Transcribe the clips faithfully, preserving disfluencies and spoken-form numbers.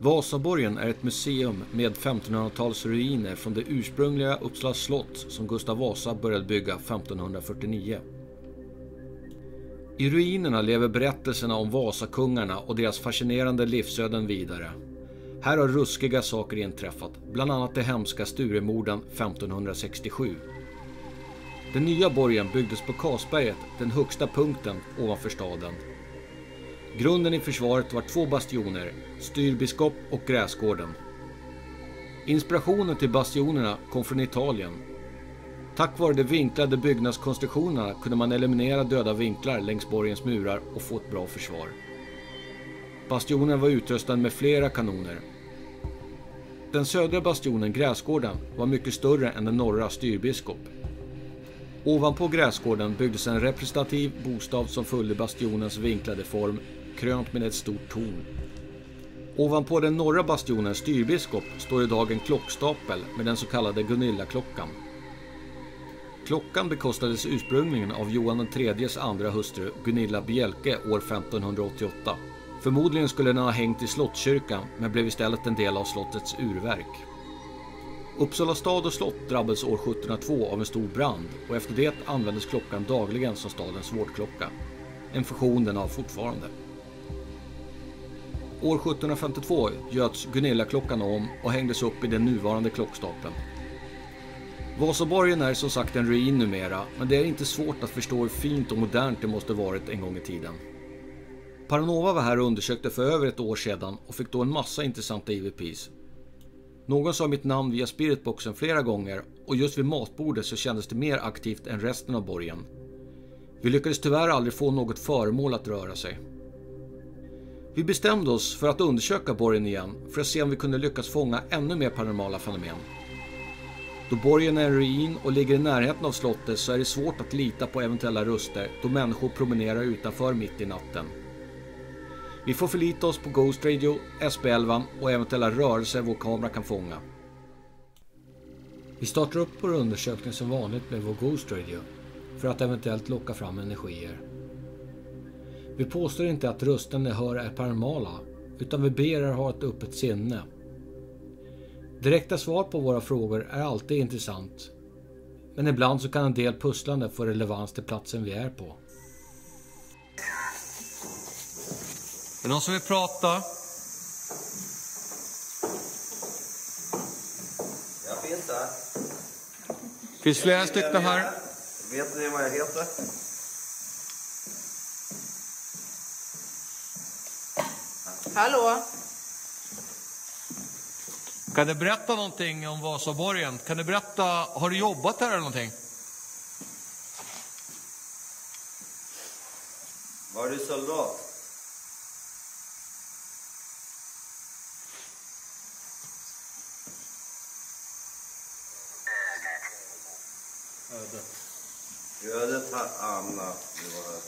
Vasaborgen är ett museum med femtonhundratals ruiner från det ursprungliga Uppsala slott som Gustav Vasa började bygga femtonhundrafyrtionio. I ruinerna lever berättelserna om Vasakungarna och deras fascinerande livsöden vidare. Här har ruskiga saker inträffat, bland annat de hemska Sturemorden femtonhundrasextiosju. Den nya borgen byggdes på Kasberget, den högsta punkten ovanför staden. Grunden i försvaret var två bastioner, Styrbiskop och Gräsgården. Inspirationen till bastionerna kom från Italien. Tack vare de vinklade byggnadskonstruktionerna kunde man eliminera döda vinklar längs borgens murar och få ett bra försvar. Bastionen var utrustad med flera kanoner. Den södra bastionen, Gräsgården, var mycket större än den norra, Styrbiskop. Ovanpå Gräsgården byggdes en representativ bostad som följde bastionens vinklade form, krönt med ett stort torn. Ovanpå den norra bastionen, Styrbiskop, står idag en klockstapel med den så kallade Gunilla-klockan. Klockan bekostades ursprungligen av Johan den tredjes andra hustru, Gunilla Bjelke, år femtonhundraåttioåtta. Förmodligen skulle den ha hängt i slottskyrkan, men blev istället en del av slottets urverk. Uppsala stad och slott drabbades år sjuttonhundratvå av en stor brand och efter det användes klockan dagligen som stadens vårdklocka. En funktion den har fortfarande. År sjuttonhundrafemtiotvå göts Gunilla-klockan om och hängdes upp i den nuvarande klockstapeln. Vasaborgen är som sagt en ruin numera, men det är inte svårt att förstå hur fint och modernt det måste varit en gång i tiden. Paranova var här och undersökte för över ett år sedan och fick då en massa intressanta E V Ps. Någon sa mitt namn via spiritboxen flera gånger och just vid matbordet så kändes det mer aktivt än resten av borgen. Vi lyckades tyvärr aldrig få något föremål att röra sig. Vi bestämde oss för att undersöka borgen igen för att se om vi kunde lyckas fånga ännu mer paranormala fenomen. Då borgen är en ruin och ligger i närheten av slottet så är det svårt att lita på eventuella röster då människor promenerar utanför mitt i natten. Vi får förlita oss på Ghost Radio, S B elva och eventuella rörelser vår kamera kan fånga. Vi startar upp vår undersökning som vanligt med vår Ghost Radio för att eventuellt locka fram energier. Vi påstår inte att rösten ni hör är paranormala, utan vi ber er ha ett öppet sinne. Direkta svar på våra frågor är alltid intressant, men ibland så kan en del pusslande få relevans till platsen vi är på. Är det någon som vill prata? Jag finns här. Finns flera stycken här. Vet ni vad jag heter? Hallå? Kan du berätta någonting om Vasaborgen? Kan du berätta, har du jobbat här eller någonting? Var du soldat? Ödet. Ödet har Anna. Det var...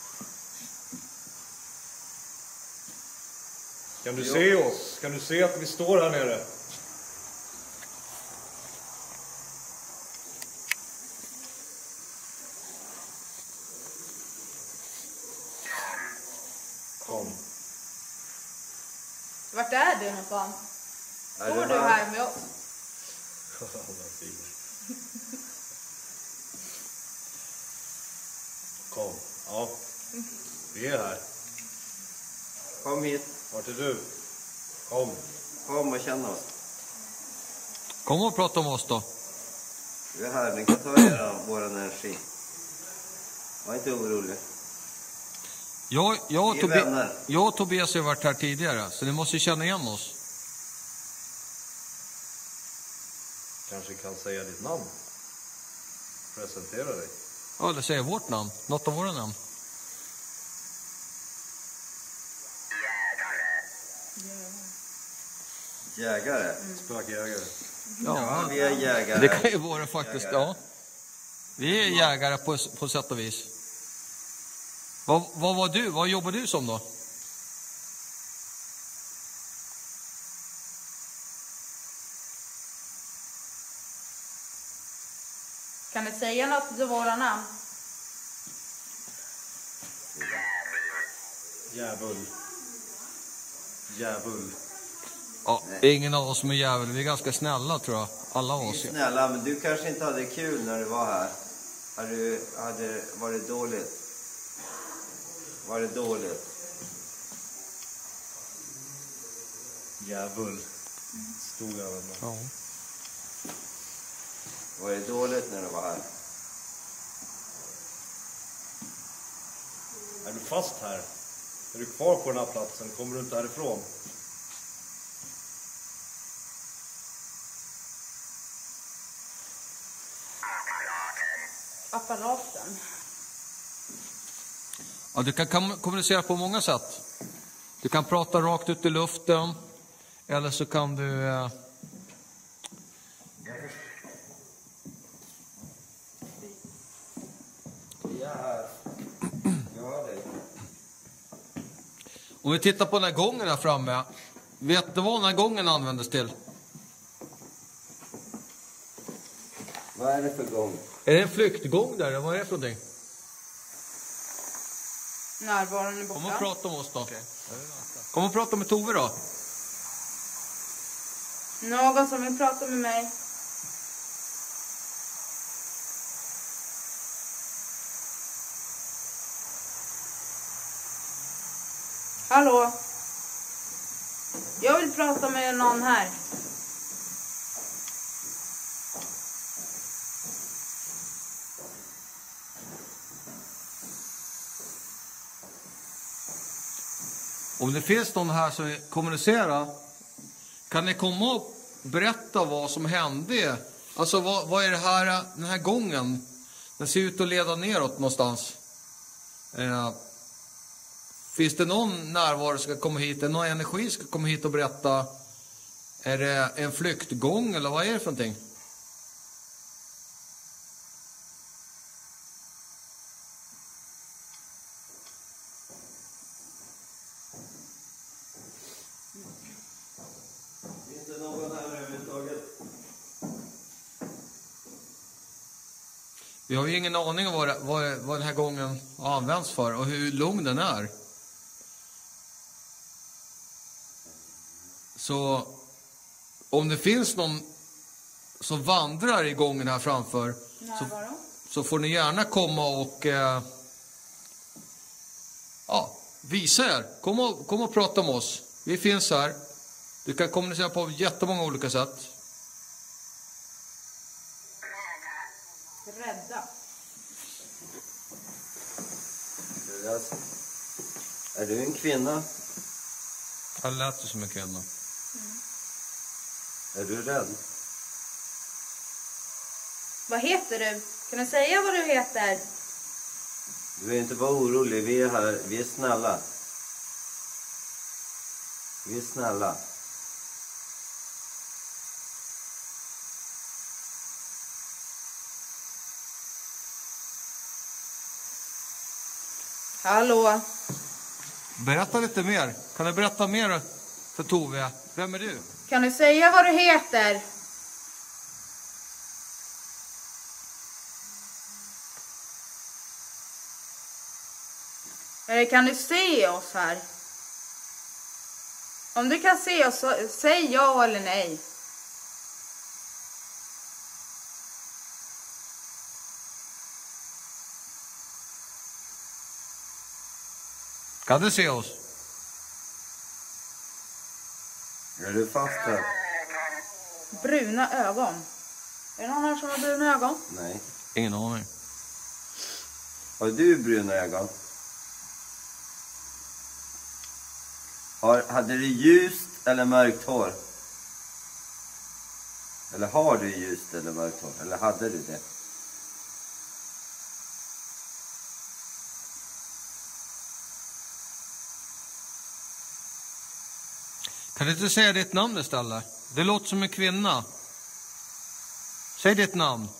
Kan du se oss? Kan du se att vi står här nere? Kom. Vart är du någonstans? Är Står det du här? här med oss? Kom. Ja. Vi är här. Kom hit. Vart är du? Kom. Kom och känn oss. Kom och prata om oss då. Vi är här. Ni kan ta er vår energi. Var inte orolig. Jag, jag, och Vi är Tobi- vänner. jag och Tobias har varit här tidigare, så ni måste ju känna igen oss. Kanske kan säga ditt namn. Presentera dig. Ja, eller säga vårt namn. Något av våra namn. Jägare. Spökjägare. Ja, vi är jägare. Det kan ju vara faktiskt, ja. Vi är jägare på, på sätt och vis. Vad, vad var du? Vad jobbar du som då? Kan du säga något till våra namn? Djävul. Djävul. Ja, ingen av oss som är jävel. Vi är ganska snälla, tror jag. Alla av oss. Snälla, men du kanske inte hade kul när du var här. Hade du, hade, var det dåligt? Var det dåligt? Djävul. Stod jag med. Ja. Var det dåligt när du var här? Är du fast här? Är du kvar på den här platsen? Kommer du inte härifrån? Apparaten. Ja, du kan kom- kommunicera på många sätt. Du kan prata rakt ut i luften. Eller så kan du... Eh... Ja, här. Jag hör dig. Om vi tittar på den här gången här framme. Vet du vad den här gången användes till? Vad är det för gång? Är det en flyktgång där? Vad är det för någonting? Närvaron är borta. Kom och prata med oss då. Kom och prata med Tove då. Någon som vill prata med mig. Hallå? Jag vill prata med någon här. Om det finns någon här som vill kommunicera, kan ni komma och berätta vad som hände? Alltså vad, vad är det här, den här gången? Den ser ut att leda neråt någonstans. Eh, finns det någon närvaro som ska komma hit? Är det någon energi som ska komma hit och berätta? Är det en flyktgång eller vad är det för någonting? Finns det någon här överhuvudtaget? Vi har ju ingen aning om vad, det, vad, vad den här gången används för och hur lång den är. Så om det finns någon som vandrar i gången här framför så, så får ni gärna komma och eh, ja, visa er. Kom och, kom och prata med oss. Vi finns här. Du kan kommunicera på jättemånga olika sätt. Rädda. Är du en kvinna? Jag lät det som en kvinna. Är du rädd? Vad heter du? Kan du säga vad du heter? Du behöver inte vara orolig, vi är här, vi är snälla. Vi är snälla. Hallå? Berätta lite mer. Kan du berätta mer för Tove? Vem är du? Kan du säga vad du heter? Eller kan du se oss här? Om du kan se oss, så säg ja eller nej. Kan du se oss? Är du fast här? Bruna ögon. Är det någon här som har bruna ögon? Nej. Ingen aning. Har du bruna ögon? Har, hade du ljust eller mörkt hår? Eller har du ljust eller mörkt hår? Eller hade du det? Kan du inte säga ditt namn istället? Det låter som en kvinna. Säg ditt namn.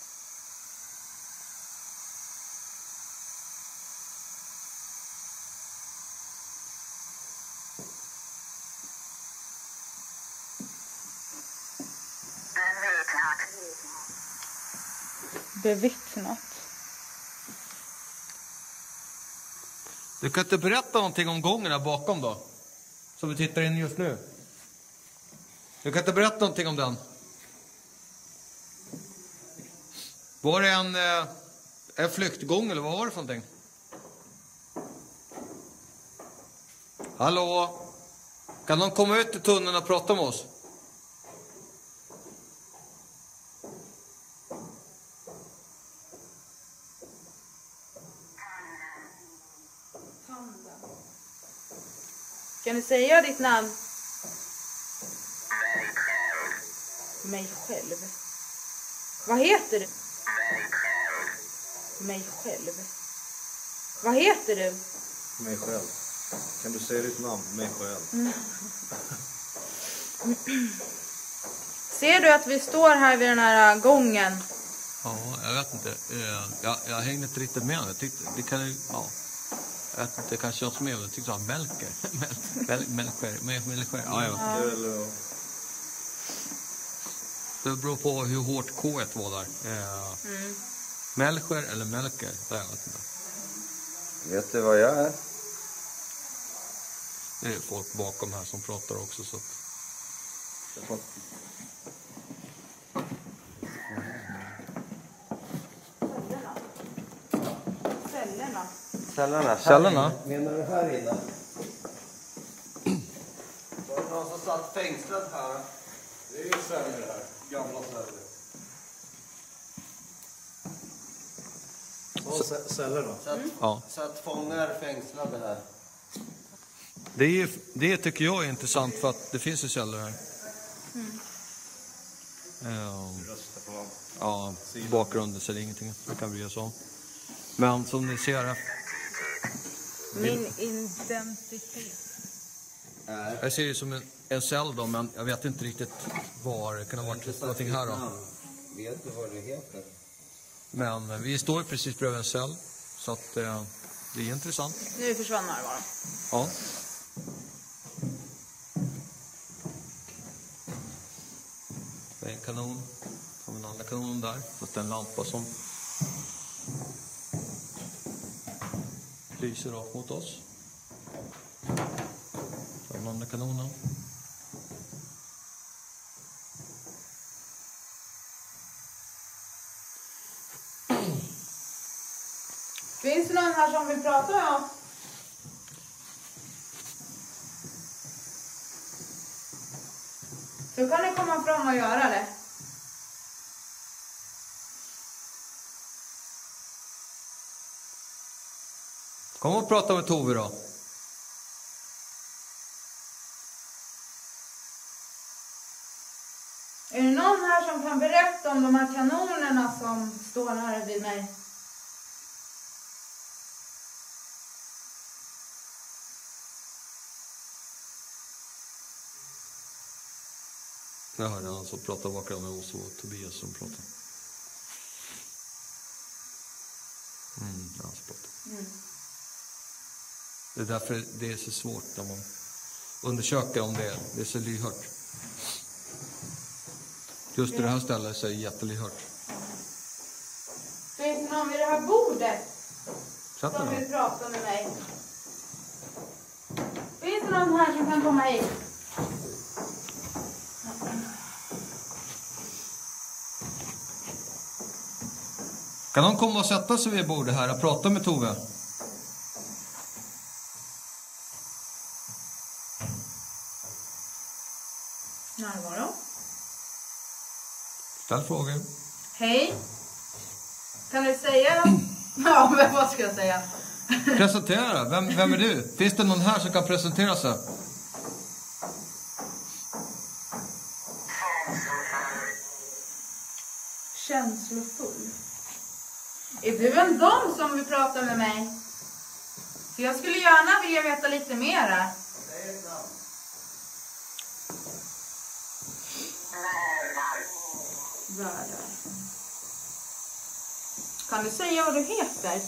Bevittnat. Du kan inte berätta någonting om gången här bakom då? Som vi tittar in just nu. Du kan inte berätta någonting om den. Var det en, eh, en flyktgång eller vad var det för någonting? Hallå? Kan någon komma ut i tunneln och prata med oss? Kan du säga ditt namn? Mig själv. Vad heter du? Mig själv. Vad heter du? Mig själv. Kan du säga ditt namn? Mig själv. Mm. Ser du att vi står här vid den här gången? Ja, jag vet inte. Jag, jag hängde inte riktigt med. Jag tyckte, det kan ju, ja. Jag vet inte, kanske jag som är. Jag tyckte han Melker. Mel, Melker. Melker. Ja, jag vet inte. Eller... Det beror på hur hårt K ett var där. Mm. Melker eller Melker? Jag vet inte. Vet du vad jag är? Det är folk bakom här som pratar också. Så. Cellerna. Cellerna. Cellerna? Menar du här inne? Var det någon som satt fängslad här? Det är ju celler här. Gamla celler. Ja, cellerna. Satt, Ja. satt fångar fängslade här. Det, är, det tycker jag är intressant för att det finns ju celler här. Mm. Um, Rösta på ja, bakgrunden så är det ingenting man kan bry sig om. Men som ni ser här. Min identitet. Jag ser det som en, en cell då, men jag vet inte riktigt var det kan ha varit någonting här då. Vet du vad det heter? Men vi står precis bredvid en cell, så att eh, det är intressant. Nu försvann närvaron. Ja. Det är en kanon. Har vi en andra kanon där. Så det är en lampa som lyser rakt mot oss. Så har vi den andra kanonen. Finns det någon här som vill prata med oss? Så kan ni komma fram och göra det. Kom och prata med Tove då. Är det någon här som kan berätta om de här kanonerna som står här vid mig? Jag hörde han som pratade bakom med oss och Tobias som pratade. Mm, ja, så pratade. Mm. Det är därför det är så svårt när man undersöker om det är, det är så lyhört. Just i det här stället så är det jättelyhört. Finns det någon vid det här bordet Sätt som den vill då. prata med mig? Finns det någon här som kan komma hit? Kan någon komma och sätta sig vid bordet här och prata med Tove? Närvaro. Ställ frågor. Hej. Kan du säga? Ja, men vad ska jag säga? Presentera. Vem, vem är du? Finns det någon här som kan presentera sig? Känslofull. Är du en dom som vill prata med mig? För jag skulle gärna vilja veta lite mer. Världar. Kan du säga vad du heter?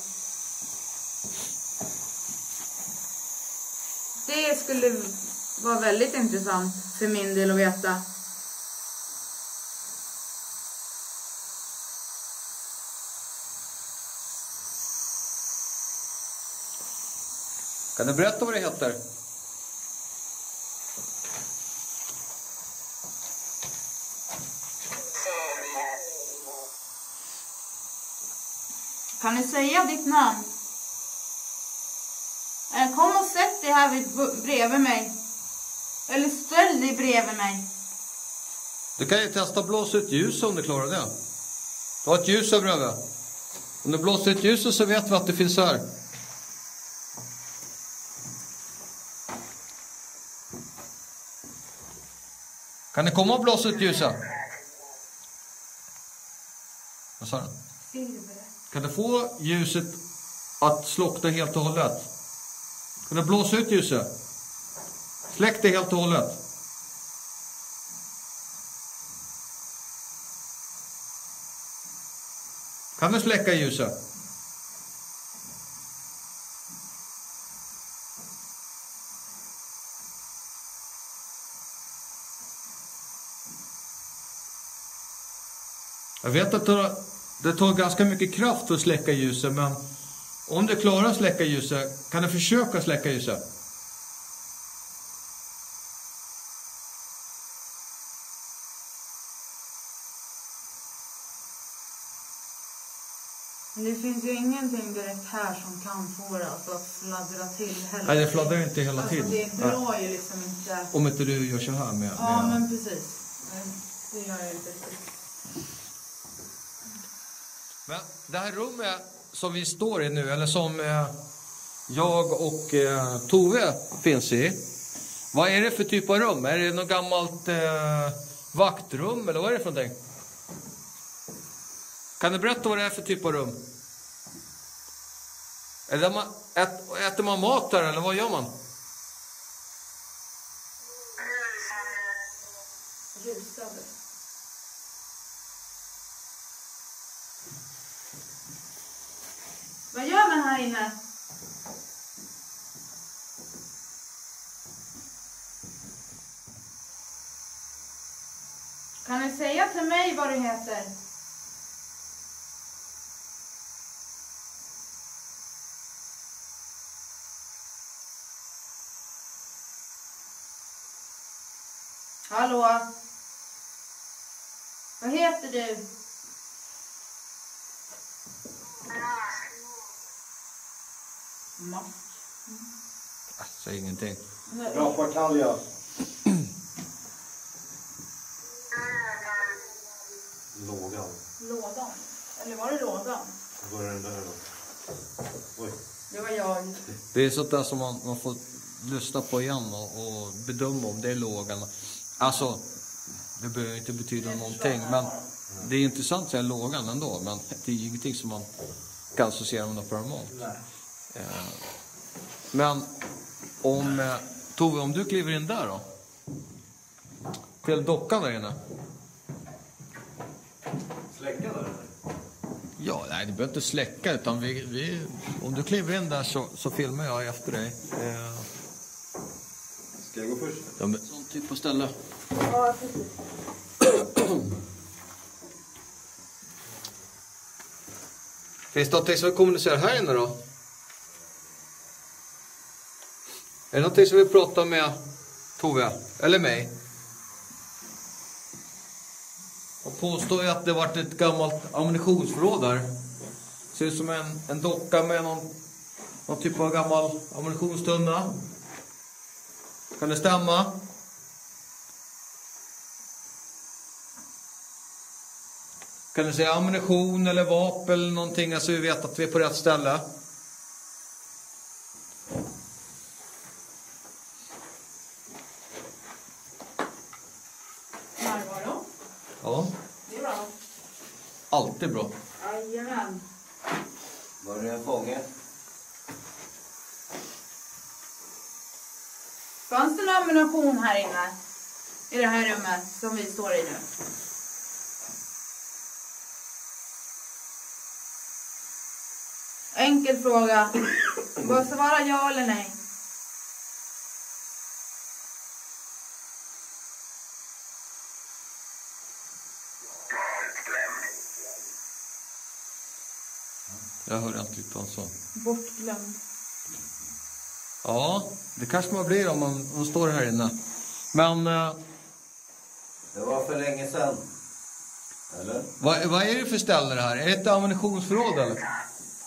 Det skulle vara väldigt intressant för min del att veta. Kan du berätta vad det heter? Kan du säga ditt namn? Kom och sätt dig här vid, bredvid mig. Eller ställ dig bredvid mig. Du kan ju testa blåsa ut ljus om du klarar det. Du har ett ljus över över. Om du blåser ut ljuset så vet vi att det finns här. Kan ni komma och blåsa ut ljuset? Vad sa du? Kan du få ljuset att slockna helt och hållet? Kan du blåsa ut ljuset? Släck det helt och hållet. Kan du släcka ljuset? Jag vet att det tar ganska mycket kraft för att släcka ljuset, men om du klarar att släcka ljuset, kan du försöka släcka ljuset? Det finns ju ingenting direkt här som kan få det alltså, att fladdra till heller. Nej, det fladdrar inte hela alltså, tiden. Det drar ju liksom inte... Om inte du gör så här med... Ja, med... men precis. Det gör jag inte riktigt. Men det här rummet som vi står i nu, eller som eh, jag och eh, Tove finns i. Vad är det för typ av rum? Är det något gammalt eh, vaktrum, eller vad är det för någonting? Kan du berätta vad det är för typ av rum? Är det man, ät, äter man mat där, eller vad gör man? Ljusade. Vad gör man här inne? Kan du säga till mig vad du heter? Hallå? Vad heter du? Mask. Jag säger ingenting. Rappakalja. Lågan. Lådan? Eller var det lådan? Var är den där då? Oj. Det var jag. Det är sånt där som man, man får lyssna på igen och, och bedöma om det är lågan. Alltså, det behöver inte betyda någonting, men det är intressant att säga lågan ändå, men det är ju ingenting som man kan associera med något paranormalt. Eh, men om eh, Tove, om du kliver in där då, till dockan där inne. Släcka där? Ja, nej, det behöver inte släcka, utan vi, vi, om du kliver in där så, så filmar jag efter dig. Eh, Ska jag gå först? ja, men, sån typ av ställe. Ja, precis. Finns det någonting som vi kommunicerar här inne då? Är det någonting som vi pratar med Tove? Eller mig? Och påstår ju att det varit ett gammalt ammunitionsförråd där. Ser ut som en, en docka med någon, någon typ av gammal ammunitionstunna. Kan det stämma? Kan du säga ammunition eller vapen eller någonting, alltså vi vet att vi är på rätt ställe? Närvaro. Ja, Det är bra. alltid bra. Jajamän. Var det en fånge? Fanns det någon ammunition här inne? I det här rummet som vi står i nu? Enkel fråga. Bara svara ja eller nej. Jag hörde inte riktigt vad han sa. Bortglömd. Ja, det kanske man blir om man, om man står här inne. Men eh, Det var för länge sedan. Eller? vad, vad är det för ställe det här? Är det ett ammunitionsförråd eller?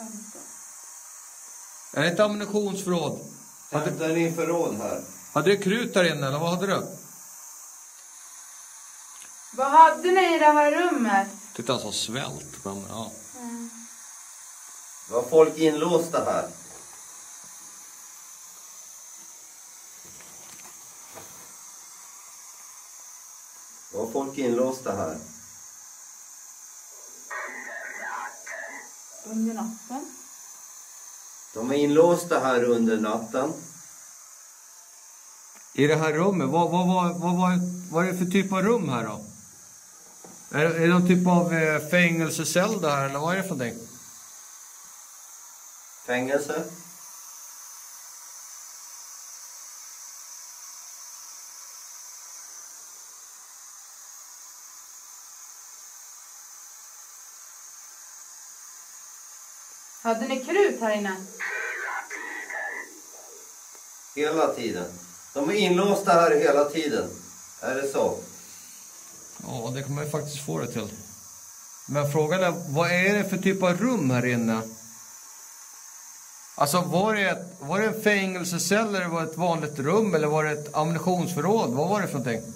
Är det inte ammunitionsförråd? Hämta en in förråd här. Hade du krut där inne eller vad hade du? Vad hade ni i det här rummet? Titta, han sa svält. Men, ja. Mm. Var folk inlåsta här? Var folk inlåsta här? Under natten. De är inlåsta här under natten. I det här rummet, vad, vad, vad, vad, vad, vad är det för typ av rum här då? Är, är det någon typ av eh, fängelsecell där eller vad är det för någonting? Fängelse. Hade ni krut här inne? Hela tiden. De är inlåsta här hela tiden. Är det så? Ja, det kan man ju faktiskt få det till. Men frågan är, vad är det för typ av rum här inne? Alltså, var det, ett, var det en fängelsecell eller var det ett vanligt rum eller var det ett ammunitionsförråd? Vad var det för någonting?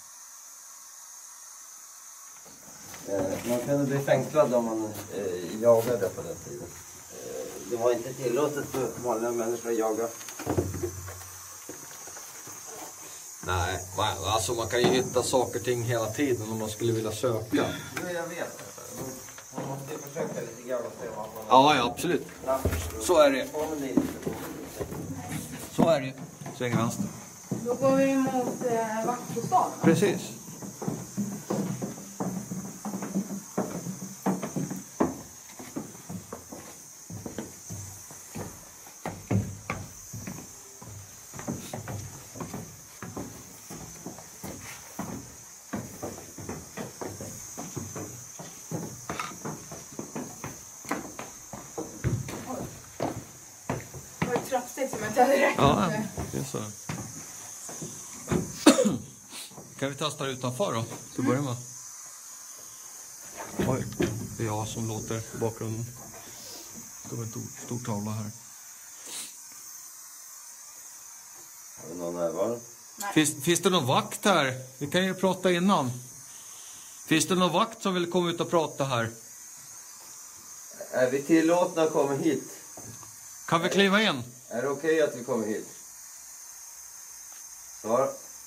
Eh, man kunde bli fängslad om man eh, jagade på den tiden. Eh, det var inte tillåtet för vanliga människor att jaga. Nej, alltså man kan ju hitta saker och ting hela tiden om man skulle vilja söka. Jo, jag vet. Man måste ju försöka lite grann och se vad man... Ja, ja, absolut. Så är det. Så är det. Sväng vänster. Då går vi mot eh, vaktbostaden. Precis. Det var ett trappsteg som jag inte hade räknat Ja, med. det är så. Kan vi testa utanför då? Till börja med. Oj, det är jag som låter i bakgrunden. Det var en stor, stor tavla här. Har vi någon närvaro? Finns, finns det någon vakt här? Vi kan ju prata innan. Finns det någon vakt som vill komma ut och prata här? Är vi tillåtna att komma hit? Kan vi kliva in? Är det okej att vi kommer hit? Svara.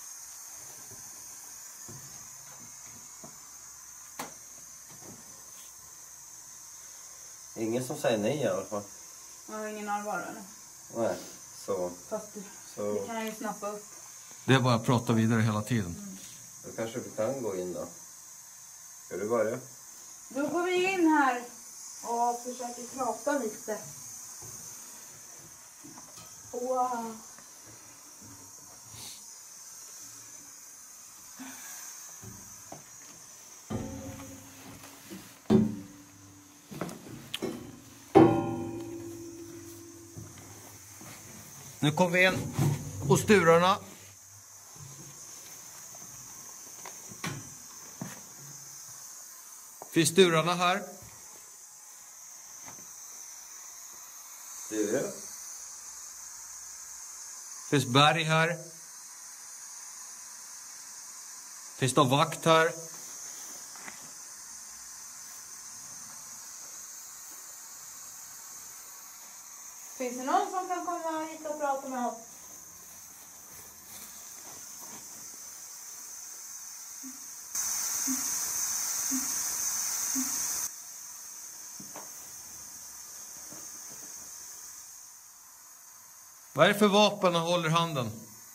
Ingen som säger nej i alla fall. Jag har ingen närvaro eller? Nej, så... Fast du, så det kan jag ju snappa upp. Det är bara att prata vidare hela tiden. Mm. då kanske vi kan gå in då. Ska du börja? Då går vi in här och försöker prata lite. Wow. Nu kommer vi in hos Sturarna. Finns Sturarna här? Sture? Finns Berg här? Finns det vakt här? Finns det någon som kan komma hit och prata med oss? Vad är det för vapen han håller i handen?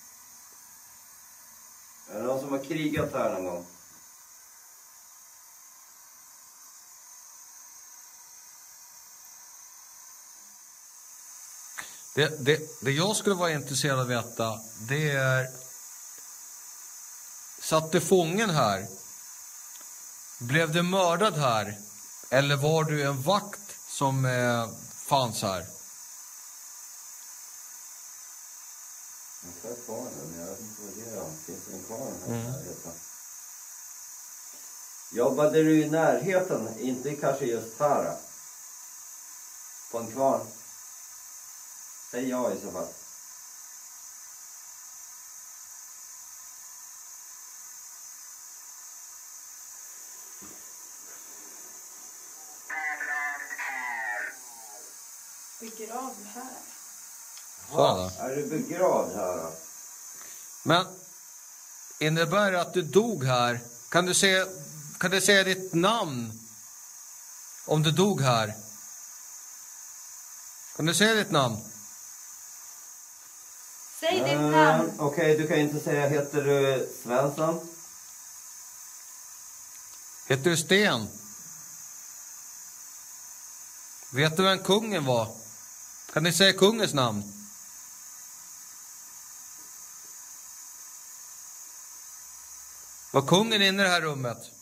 Är det någon som har krigat här någon gång? Det, det, det jag skulle vara intresserad av att veta, det är... Satt du fången här? Blev du mördad här? Eller var du en vakt som eh, fanns här? Jag ska kvar den, jag vet inte vad det är. Finns den kvar den här Mm. närheten? Jobbade du i närheten? Inte kanske just här. På en kvarn. Säg ja i så fall. Begravd här. Så är du begravd här då? Men innebär det att du dog här? Kan du säga, kan du säga ditt namn om du dog här? Kan du säga ditt namn? Säg ditt Uh, namn. Okej, okay, du kan inte säga, heter du Svensson? Heter du Sten? Vet du vem kungen var? Kan ni säga kungens namn? Var kungen inne i det här rummet?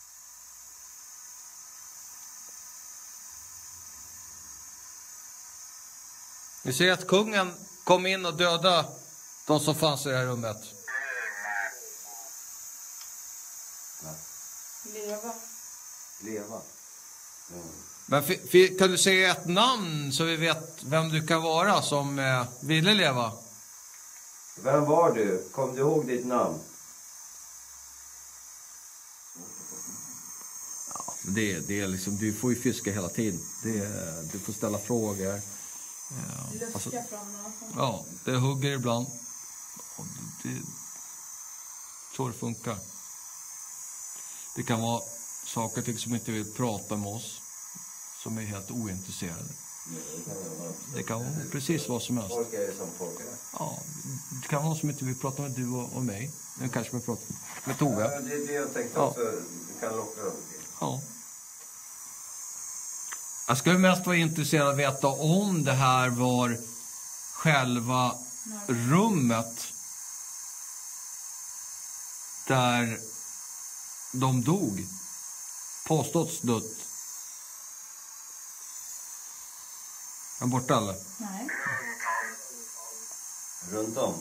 Ni ser att kungen kom in och dödade de som fanns i det här rummet. Leva. Leva. Mm. Men f- f- kan du säga ett namn så vi vet vem du kan vara som eh, ville leva? Vem var du? Kom du ihåg ditt namn? Ja, det, det är liksom, du får ju fiska hela tiden. Det, du får ställa frågor. Ja, Luska alltså, från någon. ja, det hugger ibland. Och det, det, så det funkar. Det kan vara saker till som inte vill prata med oss. Som är helt ointresserade. Det kan vara precis vad som helst. Folk är ju som folk är. Ja, det kan vara någon som inte vill prata med du och, och mig. Men kanske vill prata med Tove. Ja, det är det jag tänkte Ja. också. Du kan locka dem. Ja. Jag skulle mest vara intresserad av att veta om det här var själva rummet där de dog. Påståtts dött. Är borta eller? Nej. Runt om.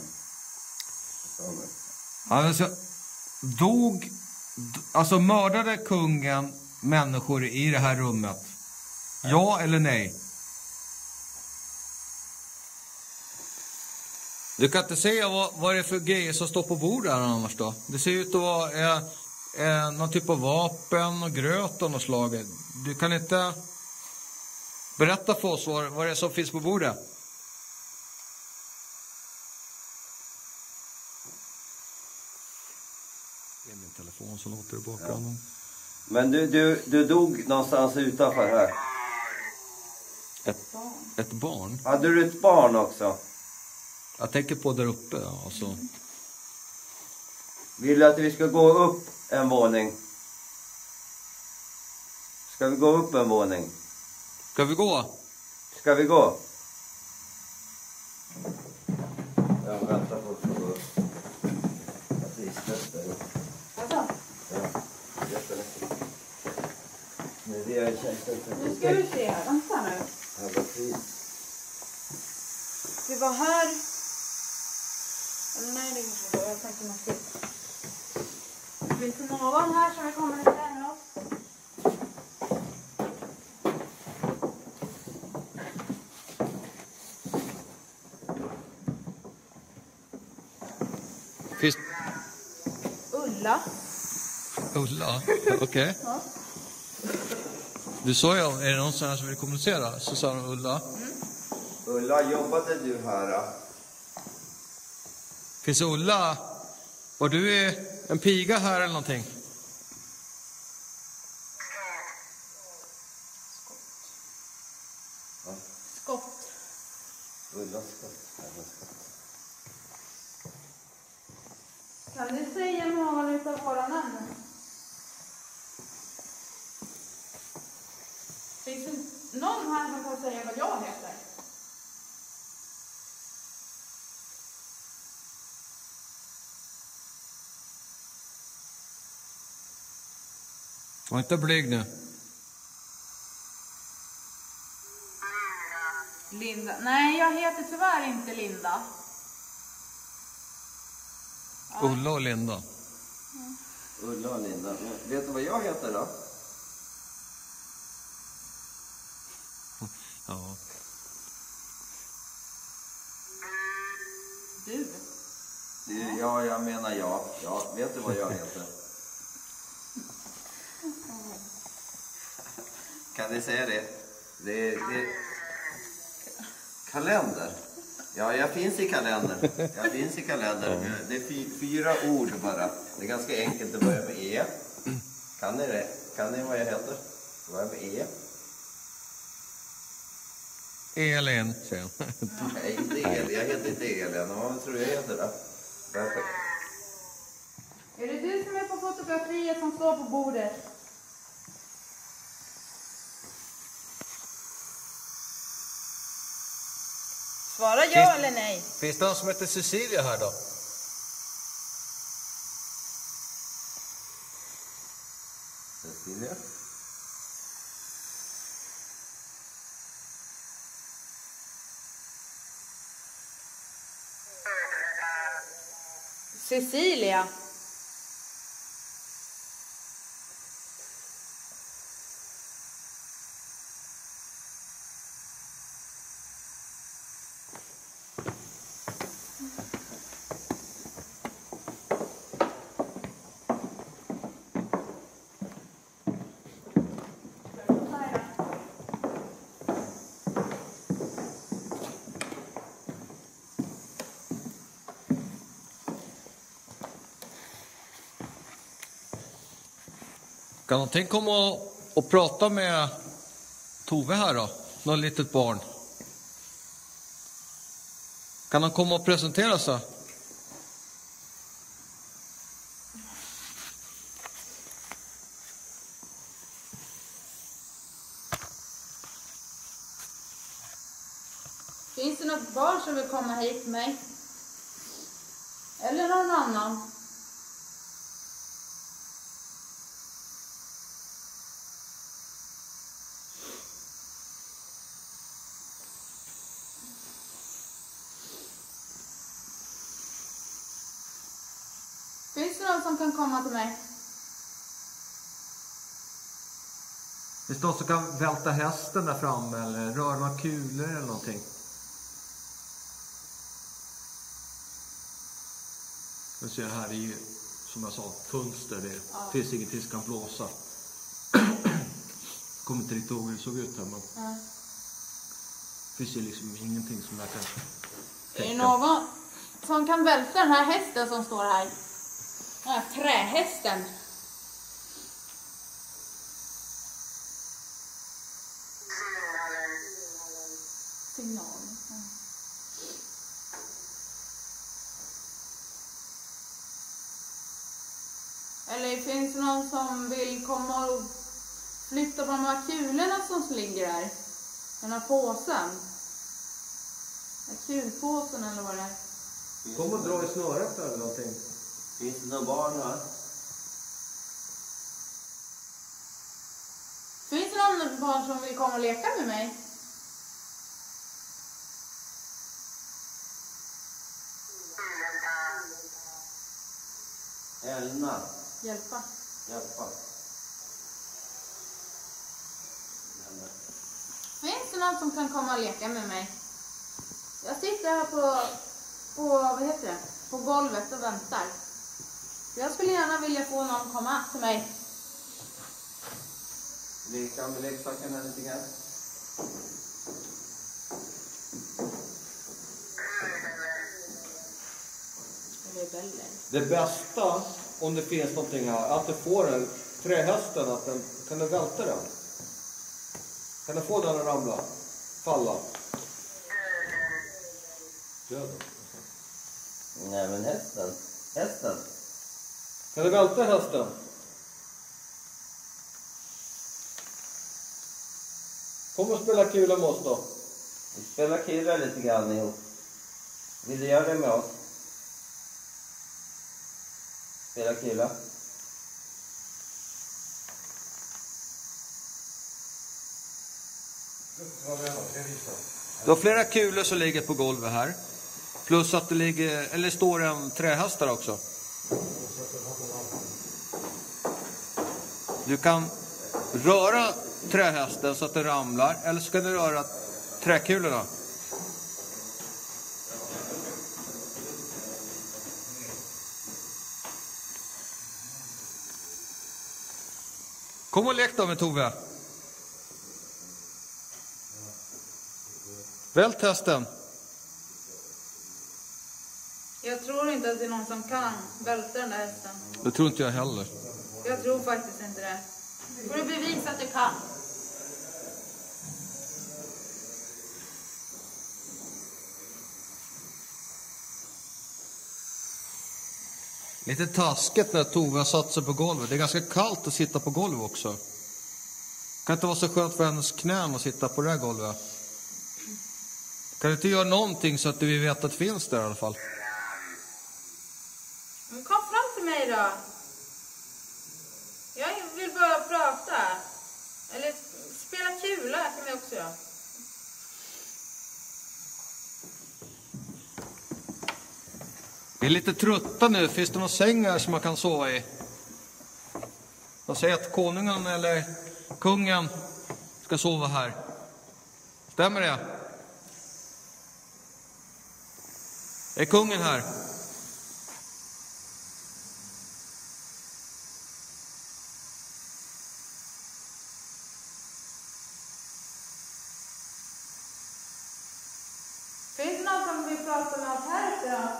Alltså, dog, alltså mördade kungen människor i det här rummet? Ja eller nej? Du kan inte säga vad, vad det är för grejer som står på bordet här annars då. Det ser ut att vara eh, eh, någon typ av vapen och gröt av något slag. Du kan inte berätta för oss vad, vad det är som finns på bordet. Det är min telefon som låter i bakgrunden. Men du, du, du dog någonstans utanför här. Ett, ett barn? Hade du ett barn också? Jag tänker på där uppe. Alltså. Vill du att vi ska gå upp en våning? Ska vi gå upp en våning? Ska vi gå? Ska vi gå? Jag väntar på att få gå upp. Jag trivs där uppe. Alltså, Ja, jättelätt. Men det är känslan för nu ska du se här. Vänta nu. Ja, vad fint. Det var här. Eller nej, det kanske inte var. Jag tänkte något till. Finns det någon här som vill komma lite med oss? Finns... Ulla. Ulla? Okej. Okay. Ja. Du sa ja, är det någon sån här som vill kommunicera? Så sa hon Ulla. Mm. Ulla, jobbade du här då? Finns Ulla? Var du en piga här eller någonting? Skott. Ulla skott. Kan du säga någon utav våra namn? Finns det någon här som kan säga vad jag heter? Var inte blyg nu. Linda. Nej, jag heter tyvärr inte Linda. Ja. Ulla och Linda. Ulla och Linda. Vet du vad jag heter då? Ja. Du? Du, ja, jag menar ja. Ja, vet du vad jag heter? Kan ni säga det? Det är... Det... Kalender. Ja, jag finns i kalendern. Jag finns i kalendern. Det är fy, fyra ord bara. Det är ganska enkelt. Det börjar med E. Kan ni det? Kan ni vad jag heter? Det börjar med E. Elin, säger Nej, inte Elin. Jag heter inte Elin. Vad tror jag heter då? Därför. Är det du som är på fotografiet som står på bordet? Svara ja eller nej. Finns det någon som heter Cecilia här då? Cecilia? Cecilia. Kan någonting komma och, och prata med Tove här då? Någon litet barn. Kan han komma och presentera sig? Finns det något barn som vill komma hit med mig? Eller någon annan? Finns det någon som kan komma till mig? Finns det någon som kan välta hästen där framme eller röra några kulor eller någonting? Jag ser här är ju, som jag sa, fönster. Det Ja. finns ingenting som kan blåsa. Kommer inte riktigt ihåg hur det såg ut här, men Ja. det finns ju liksom ingenting som jag kan Är det tänka. någon som kan välta den här hästen som står här? Den här trähästen. Signal. Ja. Eller finns det någon som vill komma och flytta på de här kulorna som ligger där? Den här påsen. Den här kulpåsen eller vad det är. Kom och dra i snöret eller någonting. Finns det några barn här? Finns det någon barn som vill komma och leka med mig? Elna. Hjälpa. Hjälpa. Finns det någon som kan komma och leka med mig? Jag sitter här på, på, vad heter det? På golvet och väntar. Jag skulle gärna vilja få någon komma till mig. Leka med leksakerna lite grann. Rebeller. Det bästa, om det finns någonting här, att du får en trähästen, att den, kan du välta den? Kan du få den att ramla? Falla? Döden. Nej, men hästen. Hästen. Kan du välta hästen? Kom och spela kula med oss då. Vi spelar killa lite grann ihop. Vill du göra det med oss? Spela killa. Du har flera kulor som ligger på golvet här. Plus att det ligger, eller står en trähäst där också. Du kan röra trähästen så att den ramlar. Eller så kan du röra träkulorna. Kom och lek då med Tove. Vält hästen. Jag tror inte att det är någon som kan välta den där hästen. Det tror inte jag heller. Jag tror faktiskt inte det. Får du bevisa att du kan? Lite taskigt när Tove har satt sig på golvet. Det är ganska kallt att sitta på golvet också. Kan inte vara så skönt för hennes knän att sitta på det här golvet. Kan du inte göra någonting så att vi vet att det finns där i alla fall? Men kom fram till mig då. Jag vill bara prata. Eller spela kula kan vi också göra. Vi är lite trötta nu. Finns det någon säng här som man kan sova i? De säger att konungen eller kungen ska sova här. Stämmer det? Är kungen här? Finns det någon som vill prata med oss här ute då?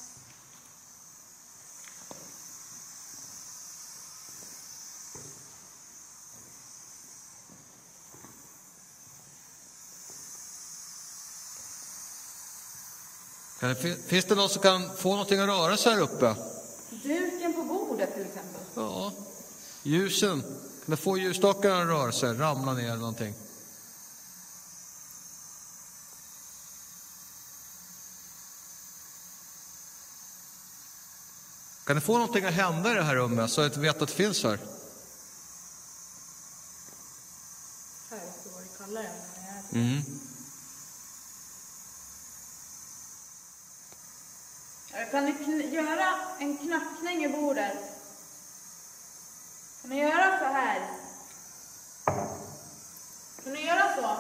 Finns det någon som kan få någonting att röra sig här uppe? Duken på bordet till exempel. Ja, ljusen. Kan det få ljusstakarna att röra sig, ramla ner eller någonting? Kan det få någonting att hända i det här rummet så att vi vet att det finns här? Här är vad det kallar det. Mm. Kan du kn- göra en knackning i bordet? Kan du göra så här? Kan du göra så?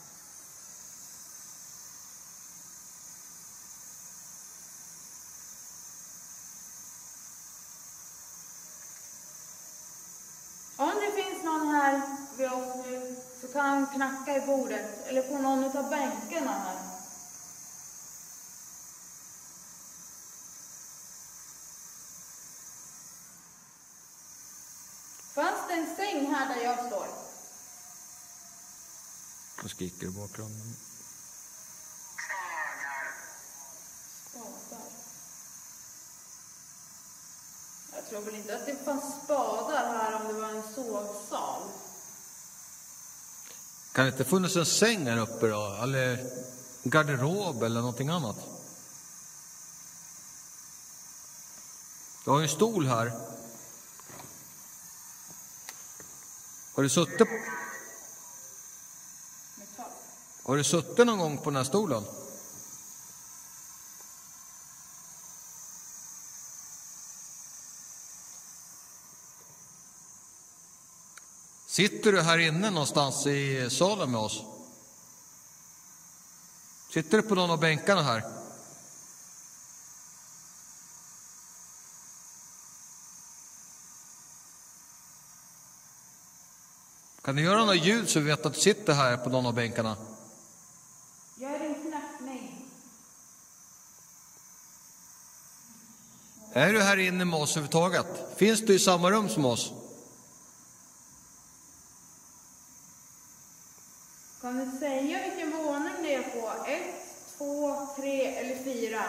Om det finns någon här vid oss nu så kan han knacka i bordet eller på någon av bänkarna här. Fanns det en säng här där jag står? Jag skriker i bakgrunden. Spadar. Jag tror väl inte att det fanns spadar här om det var en sovsal. Kan det inte funnits en säng här uppe då? Eller garderob eller någonting annat? Du har ju en stol här. Har du suttit Metall. Har du suttit någon gång på den här stolen? Sitter du här inne någonstans i salen med oss? Sitter du på någon av bänkarna här? Kan du göra något ljud så vi vet att du sitter här på någon av bänkarna? Gör en knackning. Är du här inne med oss överhuvudtaget? Finns du i samma rum som oss? Kan du säga vilken våning det är på? Ett, två, tre eller fyra?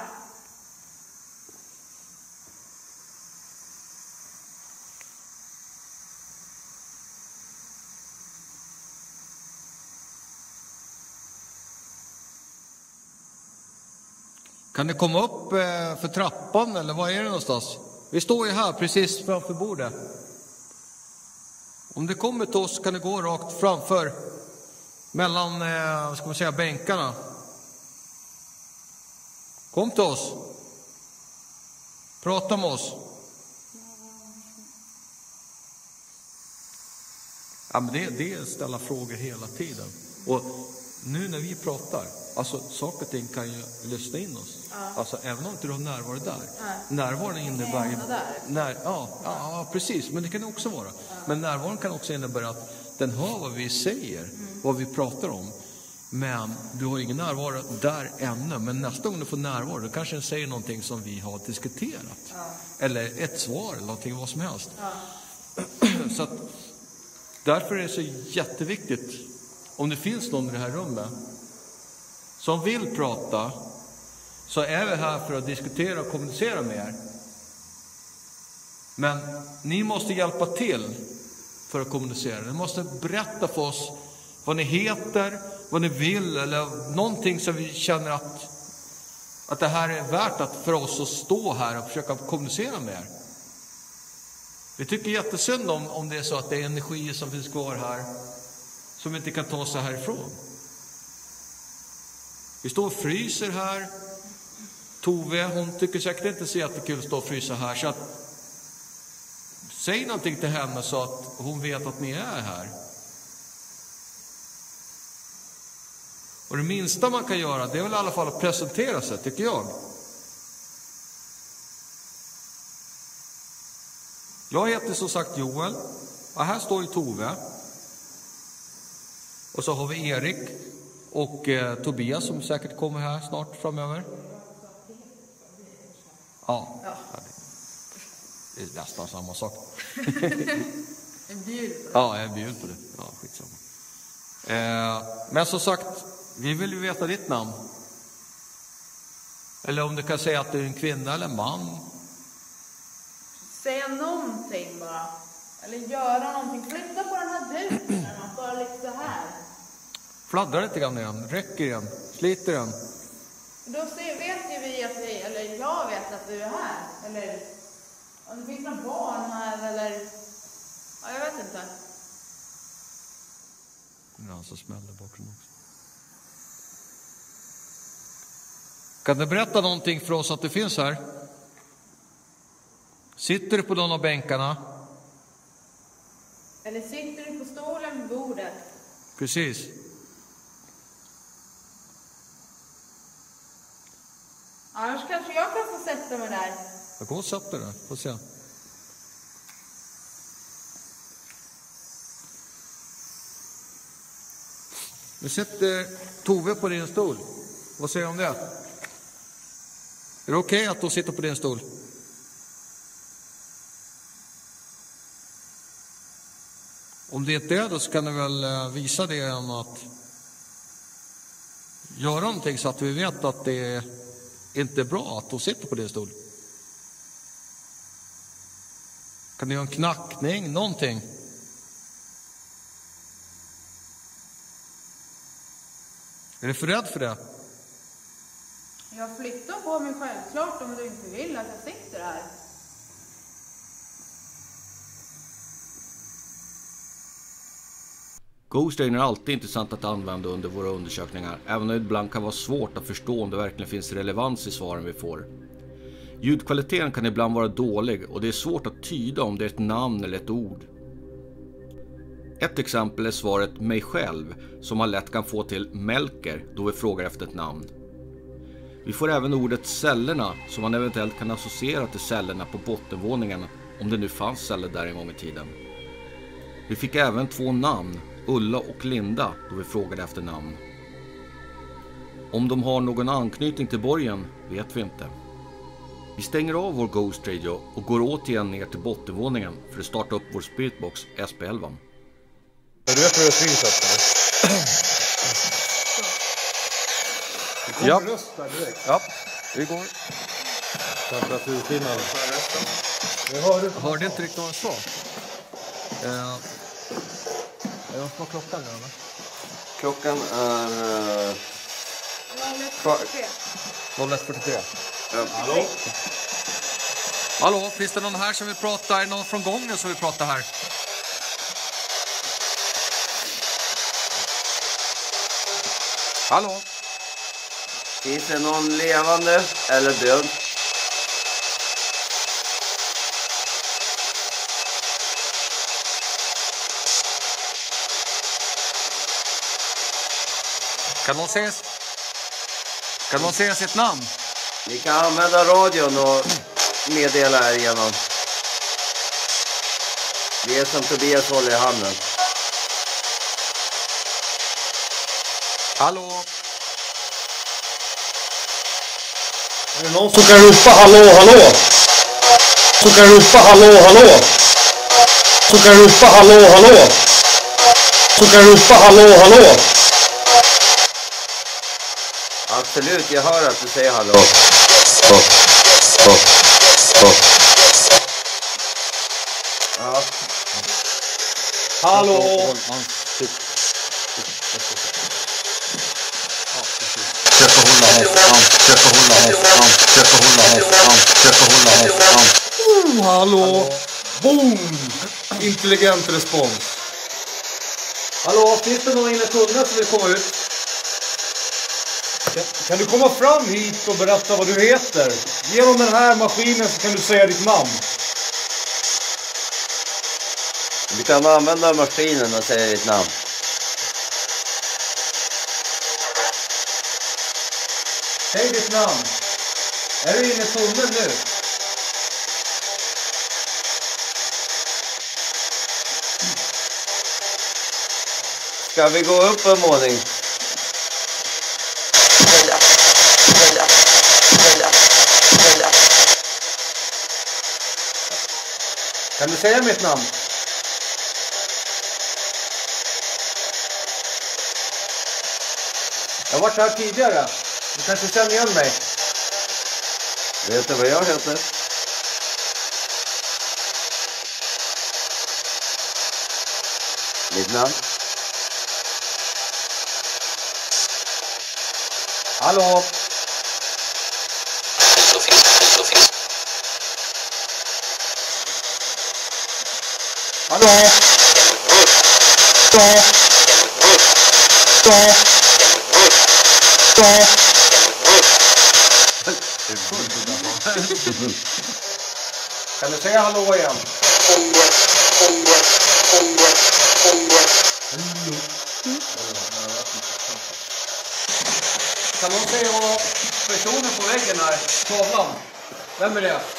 Kan du komma upp för trappan eller vad är det någonstans? Vi står ju här precis framför bordet. Om du kommer till oss kan du gå rakt framför mellan, vad ska man säga, bänkarna. Kom till oss. Prata med oss. Ja, men det, det är att ställa frågor hela tiden. Och nu när vi pratar, alltså saker och ting kan ju lyssna in oss. Ja. Alltså även om inte du har närvaro där. Nej. Närvaron innebär ju... Hända där. När, ja, ja, ja, precis. Men det kan det också vara. Ja. Men närvaron kan också innebära att den hör vad vi säger, mm. vad vi pratar om. Men du har ingen närvaro där ännu. Men nästa gång du får närvaro, då kanske den säger någonting som vi har diskuterat. Ja. Eller ett svar, eller någonting, vad som helst. Ja. Så att, därför är det så jätteviktigt, om det finns någon i det här rummet som vill prata, så är vi här för att diskutera och kommunicera med er. Men ni måste hjälpa till för att kommunicera. Ni måste berätta för oss vad ni heter, vad ni vill, eller någonting som vi känner att, att det här är värt att för oss att stå här och försöka kommunicera med er. Vi tycker jättesynd om, om det är så att det är energi som finns kvar här som inte kan ta sig härifrån. Vi står och fryser här. Tove, hon tycker säkert inte så jättekul att stå och frysa här. Så att, säg någonting till henne så att hon vet att ni är här. Och det minsta man kan göra, det är väl i alla fall att presentera sig, tycker jag. Jag heter som sagt Joel. Och här står ju Tove. Och så har vi Erik och eh, Tobias som säkert kommer här snart framöver. Ja, ja. Det är nästan samma sak. En bjud på det. Ja, en bjud på det. Ja, skitsamma. Eh, men som sagt, vi vill ju veta ditt namn. Eller om du kan säga att du är en kvinna eller en man. Säga någonting bara. Eller göra någonting. Flytta på den här duken. Bara lite så här. Fladdrar lite grann igen. Räcker igen. Sliter den. Då ser, vet ju vi att vi, eller jag vet att du är här. Eller om det finns några barn här eller, ja, jag vet inte. Det är han som smäller bakom också. Kan du berätta någonting för oss att det finns här? Sitter du på någon av bänkarna? Eller sitter du på stolen vid bordet? Precis. Annars kanske jag kan få sätta mig där. Jag går och sätter det, får se. Nu sitter Tove på din stol. Vad säger du om det? Är det okej att du sitter på din stol? Om det inte är det så kan du väl visa det genom att göra någonting så att vi vet att det inte är bra att du sitter på din stol. Kan du göra en knackning, någonting? Är du för rädd för det? Jag flyttar på mig självklart om du inte vill att jag sitter här. Ghostwriting är alltid intressant att använda under våra undersökningar, även om det ibland kan vara svårt att förstå om det verkligen finns relevans i svaren vi får. Ljudkvaliteten kan ibland vara dålig och det är svårt att tyda om det är ett namn eller ett ord. Ett exempel är svaret mig själv som man lätt kan få till Melker då vi frågar efter ett namn. Vi får även ordet cellerna som man eventuellt kan associera till cellerna på bottenvåningen om det nu fanns celler där en gång i tiden. Vi fick även två namn, Ulla och Linda, då vi frågade efter namn. Om de har någon anknytning till borgen vet vi inte. Vi stänger av vår Ghost Radio och går återigen ner till bottenvåningen för att starta upp vår Spiritbox S P elva. Är du vet hur det frisat eller? Det kommer Ja. röst där direkt. Ja, det går. Temperaturskillnaden. Jag hörde. Jag hörde inte riktigt vad han sa. Eh, vad var klockan nu eller? Klockan är... Uh, noll ett fyrtiotre. Ja. Hallå? Hallå, finns det någon här som vill prata? Är det någon från gången som vill prata här? Hallå? Finns det någon levande eller död? Kan någon säga, kan någon säga sitt namn? Ni kan använda radion och meddela här igenom. Det är som Tobias håller i handen. Hallå? Är det någon som kan ropa hallå, hallå? Som kan ropa hallå, hallå? Som kan ropa hallå, hallå? Som kan ropa hallå, hallå? Absolut, jag hör att du säger hallå. Stopp, stopp, stopp. Ja. Hallå? Försöka hålla hästan, försöka hålla hästan, försöka hålla hästan, försöka hålla hästan. Oh, hallå? Boom! Intelligent respons. Hallå, finns det någon inne i tunneln som vill komma ut? Kan, kan du komma fram hit och berätta vad du heter? Genom den här maskinen så kan du säga ditt namn. Du kan använda maskinen och säga ditt namn. Säg ditt namn. Är du inne i tunneln nu? Ska vi gå upp en måning? Kan du säga mitt namn? Jag har varit här tidigare. Du kanske känner igen mig. Vet du vad jag heter? Mitt namn? Hallå? Hallå? Kan du säga hallå igen? Kan någon säga vad personen på väggen här, tavlan? Vem är det?